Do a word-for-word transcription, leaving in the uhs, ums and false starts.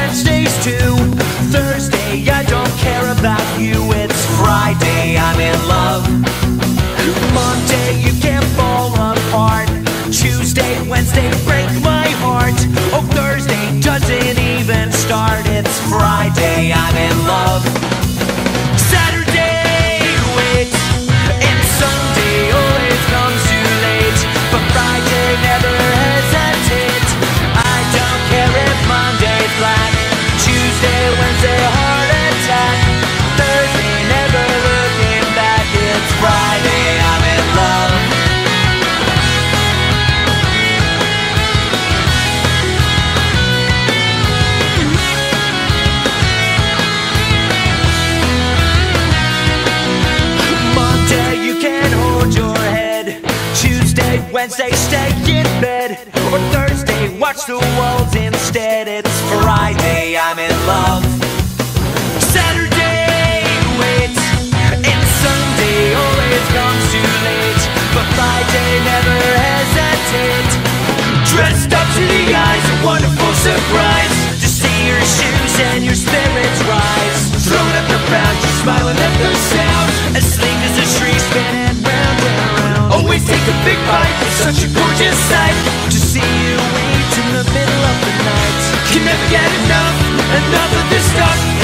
Wednesday's too. Thursday, I don't care about you. It's Friday, I'm in love. Monday, you can't fall apart. Tuesday, Wednesday, break my heart. Oh, Thursday doesn't even start. It's Friday, I'm in love. Saturday, wait, and Sunday always comes too late. But Friday never hesitates. I don't care if Monday's black. Tuesday, Wednesday, heart attack. Thursday, never looking back. It's Friday, I'm in love. Monday, you can't hold your head. Tuesday, Wednesday, stay in bed. Or Thursday, watch the walls instead. It's Friday, I'm in love. Saturday, wait, and Sunday always comes too late. But Friday never hesitates. Dressed up to the eyes, a wonderful surprise. To see your shoes and your spirits rise. Thrown up the ground, you're smiling at the sound. As sleek as a tree, spinning round and round. Always take a big bite, it's such a gorgeous sight. To see you wait in the middle of the night. Can never get enough, enough of this stuff.